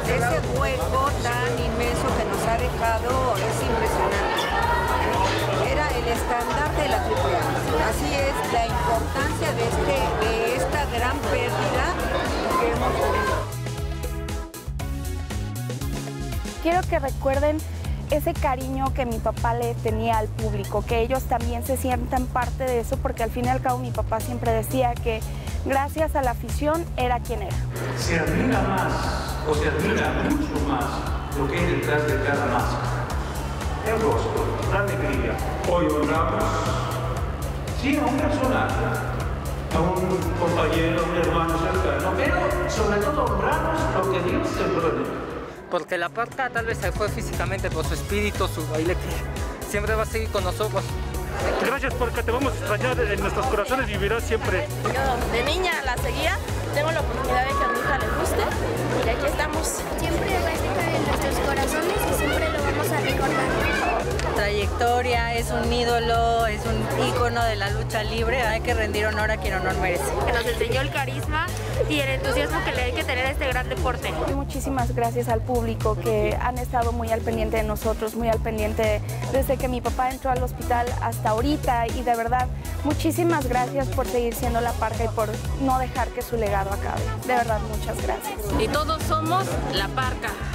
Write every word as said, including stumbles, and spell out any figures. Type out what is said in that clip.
Ese hueco tan inmenso que nos ha dejado es impresionante. Era el estandarte de la triple A. Así es la importancia de, este, de esta gran pérdida que hemos tenido. Quiero que recuerden ese cariño que mi papá le tenía al público, que ellos también se sientan parte de eso, porque al fin y al cabo mi papá siempre decía que gracias a la afición era quien era. Se admira más, o se admira mucho más, lo que hay detrás de cada máscara. El rostro, la alegría. Hoy honramos, sí, a un personaje, a un compañero, a un hermano cercano, pero sobre todo honramos lo que Dios sembró en él. Porque la Parca tal vez se fue físicamente por su espíritu, su baile, que siempre va a seguir con nosotros. Gracias, porque te vamos a extrañar en nuestros corazones y vivirás siempre. Yo de niña la seguía, tengo la oportunidad de que a mi hija le guste y aquí estamos. Siempre va a estar en nuestros corazones y siempre lo vamos a recordar. Trayectoria, es un ídolo, es un ícono de la lucha libre, hay que rendir honor a quien honor merece. Que nos enseñó el carisma y el entusiasmo que le hay que tener a este gran deporte. Muchísimas gracias al público que han estado muy al pendiente de nosotros, muy al pendiente desde que mi papá entró al hospital hasta ahorita, y de verdad, muchísimas gracias por seguir siendo la Parca y por no dejar que su legado acabe. De verdad, muchas gracias. Y todos somos la Parca.